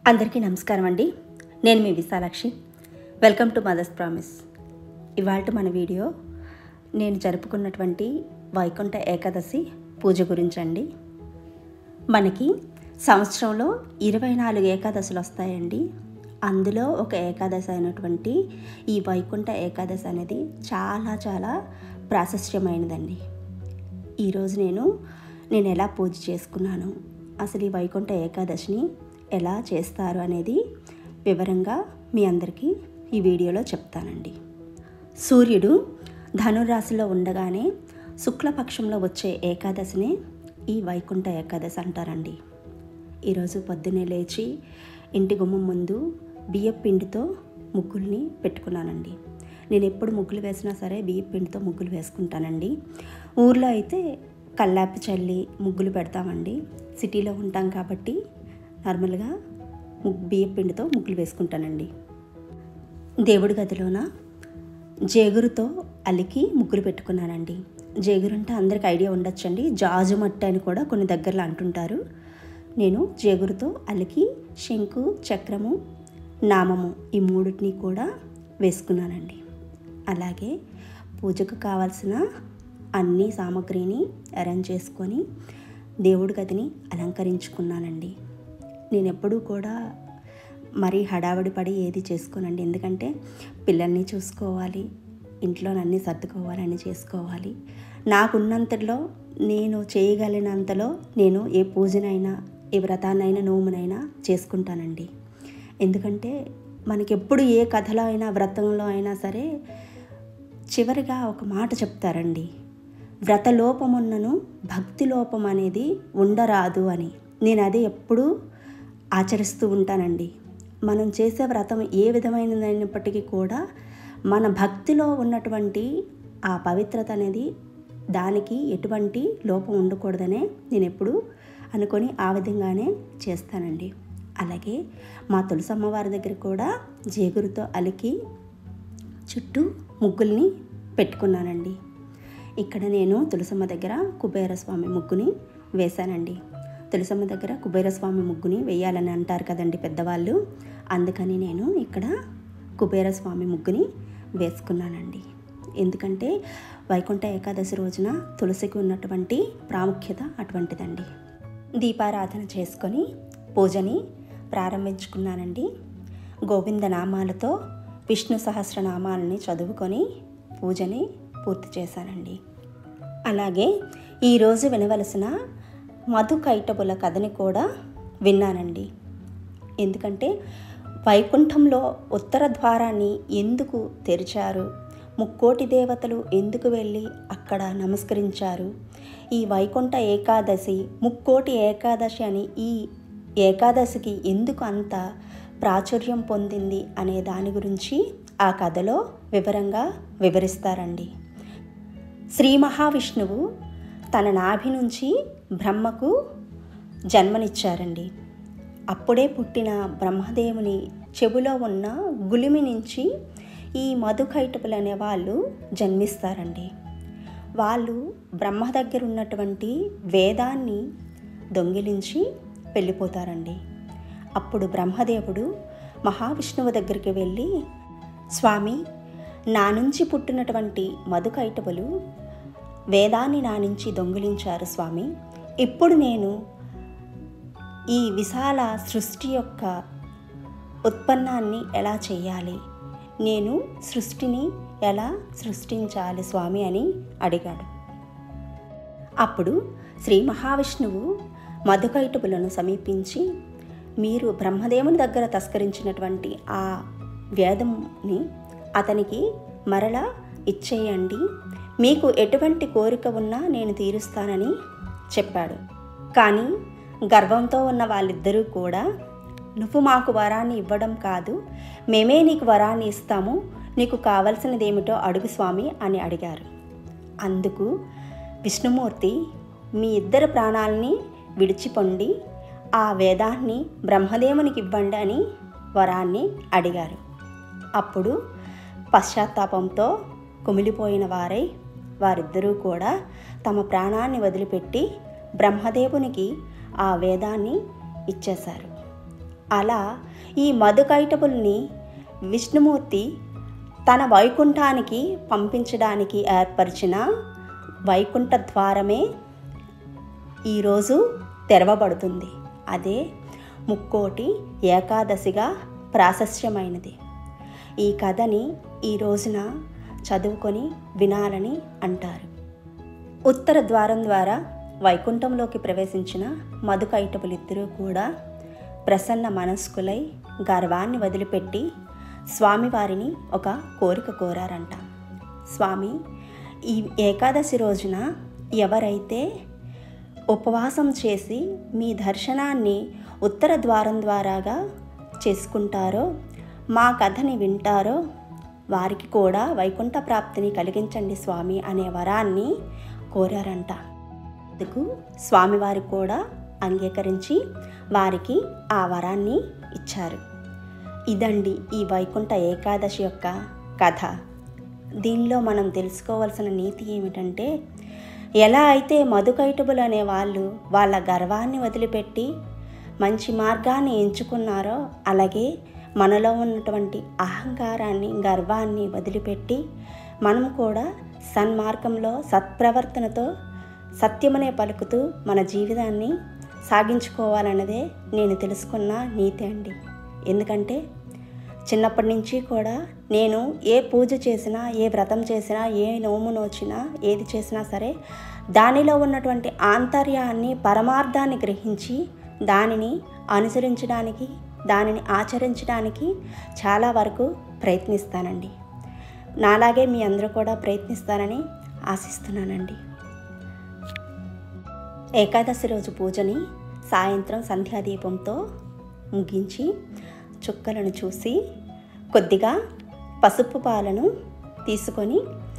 అందరికీ నమస్కారం అండి. నేను మీ Vishalakshi. Welcome to Mother's Promise. ఇవాళ మన వీడియో నేను జరుపుకున్నటువంటి వైకుంఠ ఏకాదశి పూజ గురించండి. మనకి సంవత్సరంలో 24 ఏకాదశులు వస్తాయండి. అందులో ఒక ఏకాదశి అయినటువంటి ఈ వైకుంఠ ఏకాదశి అనేది చాలా చాలా ప్రాశస్త్యమైనదండి. ఈరోజు నేను ఎలా పూజ చేసుకున్నాను, అసలు ఈ వైకుంఠ ఏకాదశిని ఎలా చేస్తారు అనేది వివరంగా మీ అందరికీ ఈ వీడియోలో చెప్తానండి. సూర్యుడు ధనురాశిలో ఉండగానే శుక్లపక్షంలో వచ్చే ఏకాదశినే ఈ వైకుంఠ ఏకాదశి అంటారండి. ఈరోజు పొద్దున్నే లేచి ఇంటి గుమ్మం ముందు బియ్యపు పిండితో ముగ్గుల్ని పెట్టుకున్నానండి. నేను ఎప్పుడు ముగ్గులు వేసినా సరే బియ్యపు పిండితో ముగ్గులు వేసుకుంటానండి. ఊర్లో అయితే కల్లాపి చల్లి ముగ్గులు పెడతామండి. సిటీలో ఉంటాం కాబట్టి నార్మల్గా బియ్యపు పిండితో ముగ్గులు వేసుకుంటానండి. దేవుడి గదిలోన జేగురుతో అలికి ముగ్గులు పెట్టుకున్నానండి. జేగురు అంటే అందరికి ఐడియా ఉండొచ్చండి, జాజు మట్టి అని కూడా కొన్ని దగ్గరలో అంటుంటారు. నేను జేగురుతో అలికి శంకు, చక్రము, నామము ఈ మూడింటిని కూడా వేసుకున్నానండి. అలాగే పూజకు కావాల్సిన అన్ని సామాగ్రిని అరేంజ్ చేసుకొని దేవుడి గదిని అలంకరించుకున్నానండి. నేను ఎప్పుడూ కూడా మరీ హడావిడి పడి ఏది చేసుకోనండి. ఎందుకంటే పిల్లల్ని చూసుకోవాలి, ఇంట్లో అన్నీ సర్దుకోవాలి, చేసుకోవాలి. నాకున్నంతలో నేను చేయగలిగినంతలో నేను ఏ పూజనైనా ఏ వ్రతాన్నైనా నోమునైనా చేసుకుంటానండి. ఎందుకంటే మనకి ఎప్పుడు ఏ కథలో అయినా వ్రతంలో అయినా సరే చివరిగా ఒక మాట చెప్తారండి, వ్రతలోపమున్నను భక్తి లోపం అనేది ఉండరాదు అని. నేను అదే ఎప్పుడూ ఆచరిస్తూ ఉంటానండి. మనం చేసే వ్రతం ఏ విధమైనదైనప్పటికీ కూడా మన భక్తిలో ఉన్నటువంటి ఆ పవిత్రత అనేది దానికి ఎటువంటి లోపం ఉండకూడదనే నేను ఎప్పుడు అనుకొని ఆ విధంగానే చేస్తానండి. అలాగే మా తులసమ్మ వారి దగ్గర కూడా జేగురుతో అలికి చుట్టూ ముగ్గుల్ని పెట్టుకున్నానండి. ఇక్కడ నేను తులసమ్మ దగ్గర కుబేరస్వామి ముగ్గుని వేశానండి. తులసమ్మ దగ్గర కుబేరస్వామి ముగ్గుని వేయాలని అంటారు కదండి పెద్దవాళ్ళు. అందుకని నేను ఇక్కడ కుబేరస్వామి ముగ్గుని వేసుకున్నానండి. ఎందుకంటే వైకుంఠ ఏకాదశి రోజున తులసికి ఉన్నటువంటి ప్రాముఖ్యత అటువంటిదండి. దీపారాధన చేసుకొని పూజని ప్రారంభించుకున్నానండి. గోవింద నామాలతో విష్ణు సహస్రనామాలని చదువుకొని పూజని పూర్తి చేశానండి. అలాగే ఈరోజు వినవలసిన మధు కైటబుల కథని కూడా విన్నానండి. ఎందుకంటే వైకుంఠంలో ఉత్తర ద్వారాన్ని ఎందుకు తెరిచారు, 3,000,000 దేవతలు ఎందుకు వెళ్ళి అక్కడ నమస్కరించారు, ఈ వైకుంఠ ఏకాదశి 3,000,000 ఏకాదశి అని ఈ ఏకాదశికి ఎందుకు అంత ప్రాచుర్యం పొందింది అనే దాని గురించి ఆ కథలో వివరంగా వివరిస్తారండి. శ్రీ మహావిష్ణువు తన నాభి నుంచి బ్రహ్మకు జన్మనిచ్చారండి. అప్పుడే పుట్టిన బ్రహ్మదేవుని చెవులో ఉన్న గులిమి నుంచి ఈ మధుకైటపులు అనే వాళ్ళు జన్మిస్తారండి. వాళ్ళు బ్రహ్మ దగ్గర ఉన్నటువంటి వేదాన్ని దొంగిలించి వెళ్ళిపోతారండి. అప్పుడు బ్రహ్మదేవుడు మహావిష్ణువు దగ్గరికి వెళ్ళి, స్వామి, నా నుంచి పుట్టినటువంటి మధుకైటపులు వేదాన్ని నా నుంచి దొంగిలించారు స్వామి. ఇప్పుడు నేను ఈ విశాల సృష్టి యొక్క ఉత్పన్నాన్ని ఎలా చేయాలి, నేను సృష్టిని ఎలా సృష్టించాలి స్వామి అని అడిగాడు. అప్పుడు శ్రీ మహావిష్ణువు మధుకైటపులను సమీపించి, మీరు బ్రహ్మదేవుని దగ్గర తస్కరించినటువంటి ఆ వేదంని అతనికి మరలా ఇచ్చేయండి, మీకు ఎటువంటి కోరిక ఉన్నా నేను తీరుస్తానని చెప్పాడు. కానీ గర్వంతో ఉన్న వాళ్ళిద్దరూ కూడా, నువ్వు మాకు వరాన్ని ఇవ్వడం కాదు, మేమే నీకు వరాన్ని ఇస్తాము, నీకు కావలసినది ఏమిటో అడుగు స్వామి అని అడిగారు. అందుకు విష్ణుమూర్తి, మీ ఇద్దరు ప్రాణాలని విడిచిపొండి ఆ వేదాన్ని బ్రహ్మదేవునికి ఇవ్వండి అని వరాన్ని అడిగారు. అప్పుడు పశ్చాత్తాపంతో కుమిలిపోయిన వారిద్దరూ కూడా తమ ప్రాణాన్ని వదిలిపెట్టి బ్రహ్మదేవునికి ఆ వేదాన్ని ఇచ్చేశారు. అలా ఈ మధుకైటబుల్ని విష్ణుమూర్తి తన వైకుంఠానికి పంపించడానికి ఏర్పరిచిన వైకుంఠ ద్వారమే ఈరోజు తెరవబడుతుంది. అదే ముక్కోటి ఏకాదశిగా ప్రాశస్త్యమైనది. ఈ కథని ఈ రోజున చదువుకొని వినాలని అంటారు. ఉత్తర ద్వారం ద్వారా వైకుంఠంలోకి ప్రవేశించిన మధుకైటబులిద్దరూ కూడా ప్రసన్న మనస్కులై గర్వాన్ని వదిలిపెట్టి స్వామివారిని ఒక కోరిక కోరారంట. స్వామి, ఈ ఏకాదశి రోజున ఎవరైతే ఉపవాసం చేసి మీ దర్శనాన్ని ఉత్తర ద్వారం ద్వారాగా చేసుకుంటారో, మా కథని వింటారో వారికి కూడా వైకుంఠ ప్రాప్తిని కలిగించండి స్వామి అనే వరాన్ని కోరారంట. అందుకు స్వామివారి కూడా అంగీకరించి వారికి ఆ వరాన్ని ఇచ్చారు. ఇదండి ఈ వైకుంఠ ఏకాదశి యొక్క కథ. దీనిలో మనం తెలుసుకోవాల్సిన నీతి ఏమిటంటే, ఎలా అయితే మధుకైటబులు అనే వాళ్ళు వాళ్ళ గర్వాన్ని వదిలిపెట్టి మంచి మార్గాన్ని ఎంచుకున్నారో, అలాగే మనలో ఉన్నటువంటి అహంకారాన్ని, గర్వాన్ని వదిలిపెట్టి మనం కూడా సన్మార్గంలో సత్ప్రవర్తనతో సత్యమనే పలుకుతూ మన జీవితాన్ని సాగించుకోవాలన్నదే నేను తెలుసుకున్న నీతి అండి. ఎందుకంటే చిన్నప్పటి నుంచి కూడా నేను ఏ పూజ చేసినా, ఏ వ్రతం చేసినా, ఏ నోము నోచినా, ఏది చేసినా సరే దానిలో ఉన్నటువంటి ఆంతర్యాన్ని, పరమార్థాన్ని గ్రహించి దానిని అనుసరించడానికి, దానిని ఆచరించడానికి చాలా వరకు ప్రయత్నిస్తానండి. నాలాగే మీ అందరూ కూడా ప్రయత్నిస్తారని ఆశిస్తున్నానండి. ఏకాదశి రోజు పూజని సాయంత్రం సంధ్యాదీపంతో ముగించి చుక్కలను చూసి కొద్దిగా పసుపు పాలను తీసుకొని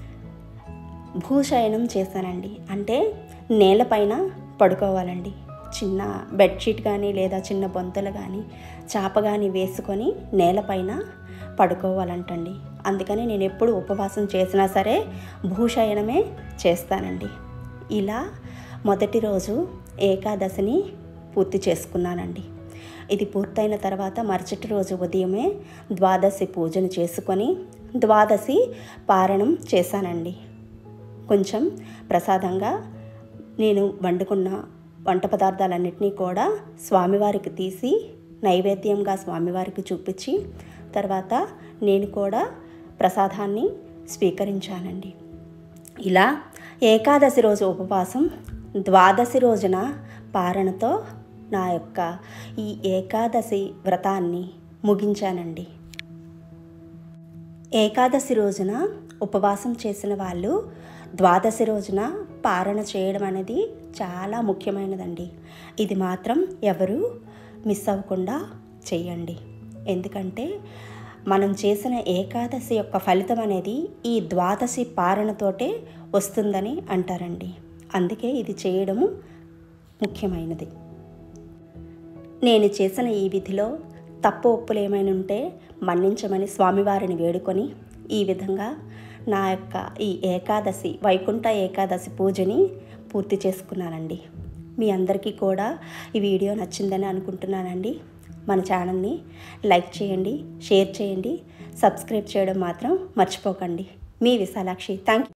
భూశయనం చేశానండి. అంటే నేలపైన పడుకోవాలండి. చిన్న బెడ్షీట్ కానీ లేదా చిన్న బొంతలు కానీ చాప కానీ వేసుకొని నేలపైన పడుకోవాలంటండి. అందుకని నేను ఎప్పుడు ఉపవాసం చేసినా సరే భూశయనమే చేస్తానండి. ఇలా మొదటి రోజు ఏకాదశిని పూర్తి చేసుకున్నానండి. ఇది పూర్తయిన తర్వాత మరుసటి రోజు ఉదయమే ద్వాదశి పూజను చేసుకొని ద్వాదశి పారణం చేశానండి. కొంచెం ప్రసాదంగా నేను వండుకున్న వంట పదార్థాలన్నింటినీ కూడా స్వామివారికి తీసి నైవేద్యంగా స్వామివారికి చూపించి తర్వాత నేను కూడా ప్రసాదాన్ని స్వీకరించానండి. ఇలా ఏకాదశి రోజు ఉపవాసం, ద్వాదశి రోజున పారణతో నా యొక్క ఈ ఏకాదశి వ్రతాన్ని ముగించానండి. ఏకాదశి రోజున ఉపవాసం చేసిన వాళ్ళు ద్వాదశి రోజున పారణ చేయడం అనేది చాలా ముఖ్యమైనదండి. ఇది మాత్రం ఎవరు మిస్ అవ్వకుండా చేయండి. ఎందుకంటే మనం చేసిన ఏకాదశి యొక్క ఫలితం అనేది ఈ ద్వాదశి పారణతోటే వస్తుందని అంటారండి. అందుకే ఇది చేయడము ముఖ్యమైనది. నేను చేసిన ఈ విధిలో తప్పు ఒప్పులు ఏమైనా ఉంటే మన్నించమని స్వామివారిని వేడుకొని ఈ విధంగా నా యొక్క ఈ ఏకాదశి, వైకుంఠ ఏకాదశి పూజని పూర్తి చేసుకున్నానండి. మీ అందరికీ కూడా ఈ వీడియో నచ్చిందని అనుకుంటున్నానండి. మన ఛానల్ని లైక్ చేయండి, షేర్ చేయండి, సబ్స్క్రైబ్ చేయడం మాత్రం మర్చిపోకండి. మీ విశాలాక్షి. Thank you.